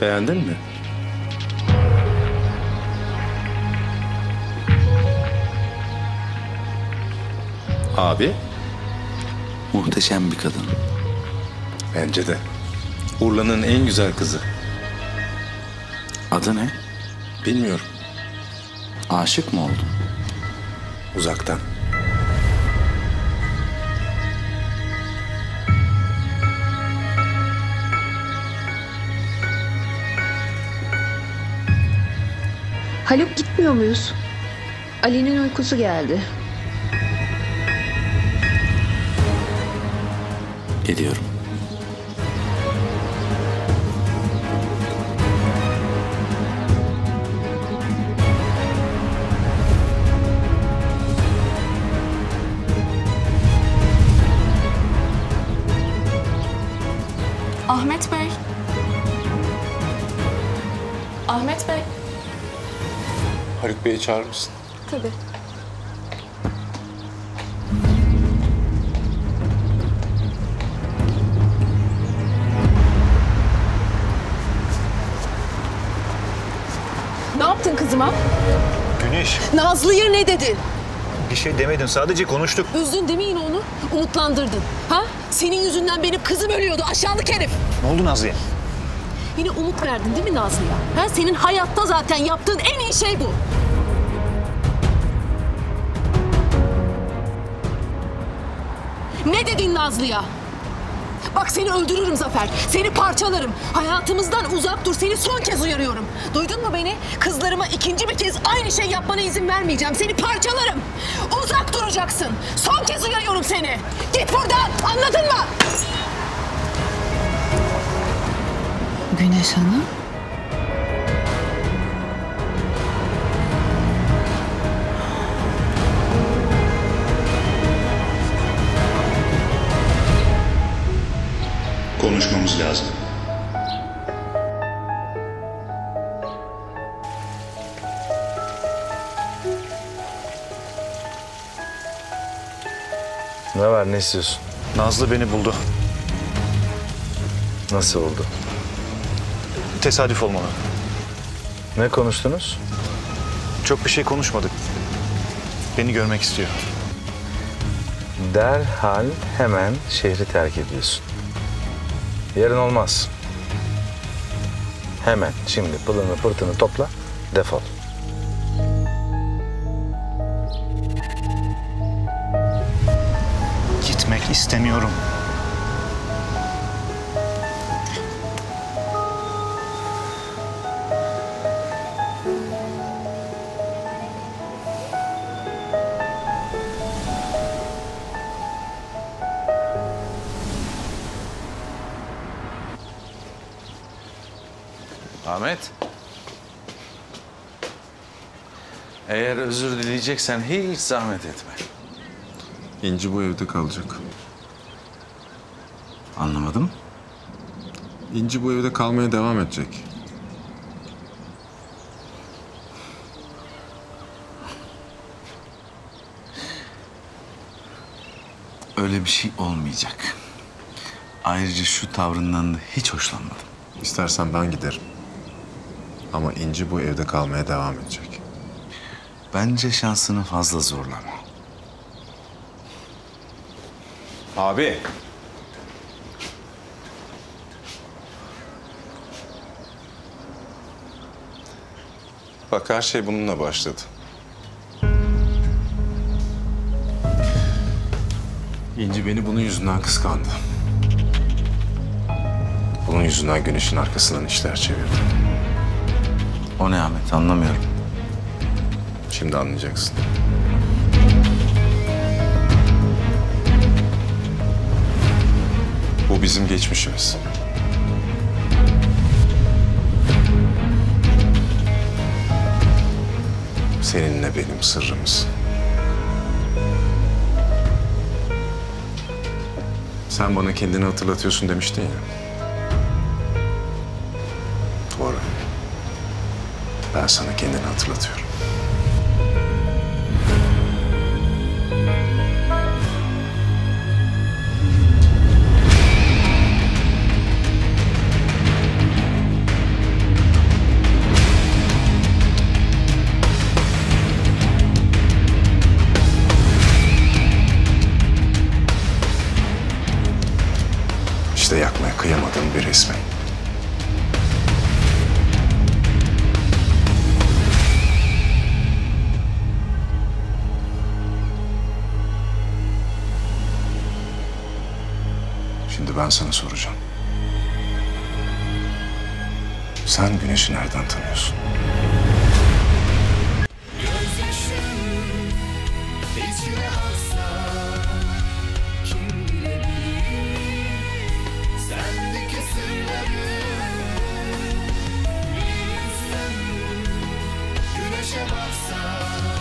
Beğendin mi? Abi? Muhteşem bir kadın. Bence de. Urla'nın en güzel kızı. Adı ne? Bilmiyorum. Aşık mı oldun? Uzaktan. Haluk gitmiyor muyuz? Ali'nin uykusu geldi. Gidiyorum. Ahmet Bey. Ahmet Bey. Haluk Bey'i çağırır mısın? Tabii. Ne yaptın kızıma? Güneş, Nazlı'ya ne dedin? bir şey demedim. Sadece konuştuk. Üzdün değil mi yine onu? Umutlandırdın. Ha? Senin yüzünden benim kızım ölüyordu aşağılık herif. Ne oldu Nazlı'ya? Yine umut verdin değil mi Nazlı'ya? Ha? Senin hayatta zaten yaptığın en iyi şey bu. Ne dedin Nazlı'ya? Bak seni öldürürüm Zafer. Seni parçalarım. Hayatımızdan uzak dur. Seni son kez uyarıyorum. Duydun mu beni? Kızlarıma ikinci bir kez aynı şey yapmana izin vermeyeceğim. Seni parçalarım. Uzak duracaksın. Son kez uyarıyorum seni. Git buradan. Anladın mı? Güneş Hanım. Konuşmamız lazım. Ne var, ne istiyorsun? Nazlı beni buldu. Nasıl oldu? Tesadüf olmalı. Ne konuştunuz? Çok bir şey konuşmadık. Beni görmek istiyor. Derhal hemen şehri terk ediyorsun. Yarın olmaz. Hemen şimdi pılını pırtını topla, defol. Gitmek istemiyorum. Ahmet. Eğer özür dileyeceksen hiç zahmet etme. İnci bu evde kalacak. Anlamadım. İnci bu evde kalmaya devam edecek. Öyle bir şey olmayacak. Ayrıca şu tavrından da hiç hoşlanmadım. İstersen ben giderim. Ama İnci bu evde kalmaya devam edecek. Bence şansını fazla zorlama. Abi. Bak her şey bununla başladı. İnci beni bunun yüzünden kıskandı. Bunun yüzünden Güneş'in arkasından işler çevirdi. O ne Ahmet, anlamıyorum. Şimdi anlayacaksın. Bu bizim geçmişimiz. Seninle benim sırrımız. Sen bana kendini hatırlatıyorsun demiştin ya. Doğru. Ben sana kendini hatırlatıyorum. ben sana soracağım. Sen Güneş'i nereden tanıyorsun? İçine aksa kim bilebilir sendeki sırları bir insan güneşe baksa